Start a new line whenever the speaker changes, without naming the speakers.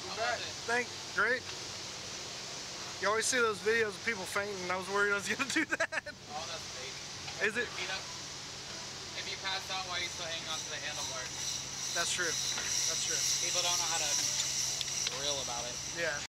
Thank, great. You always see those videos of people fainting. I was worried I was going to do that.
Oh, that's fake.
Is it?
If you pass out while you still hang on to the handlebar.
That's true. That's true.
People don't know how to be real about it.
Yeah.